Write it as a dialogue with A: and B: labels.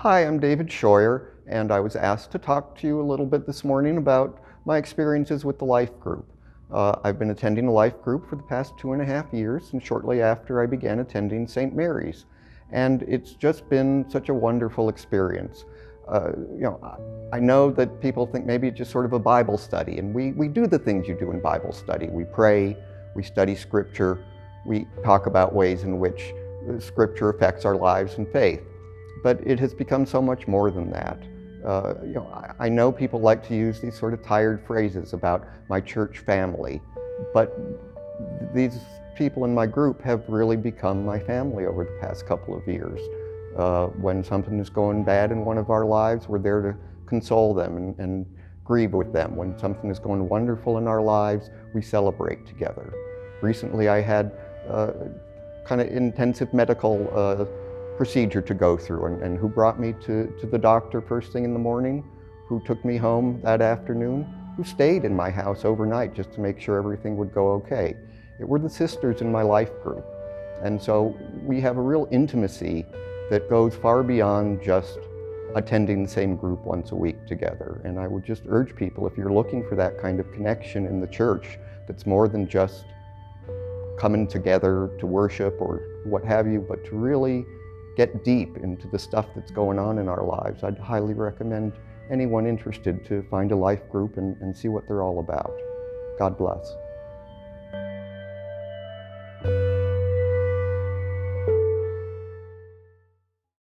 A: Hi, I'm David Scheuer, and I was asked to talk to you a little bit this morning about my experiences with the Life Group. I've been attending the Life Group for the past 2.5 years, and shortly after I began attending St. Mary's. And it's just been such a wonderful experience. I know that people think maybe it's just sort of a Bible study, and we do the things you do in Bible study. We pray, we study Scripture, we talk about ways in which Scripture affects our lives and faith. But it has become so much more than that. I know people like to use these sort of tired phrases about my church family, but these people in my group have really become my family over the past couple of years. When something is going bad in one of our lives, we're there to console them and grieve with them. When something is going wonderful in our lives, we celebrate together. Recently I had kind of intensive medical procedure to go through, and who brought me to the doctor first thing in the morning, who took me home that afternoon, who stayed in my house overnight just to make sure everything would go okay. It were the sisters in my life group. And so we have a real intimacy that goes far beyond just attending the same group once a week together. And I would just urge people, if you're looking for that kind of connection in the church that's more than just coming together to worship or what have you, but to really get deep into the stuff that's going on in our lives, I'd highly recommend anyone interested to find a life group and see what they're all about. God bless.